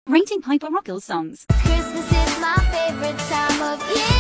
Rating Piper Rockelle songs. Christmas is my favorite time of year.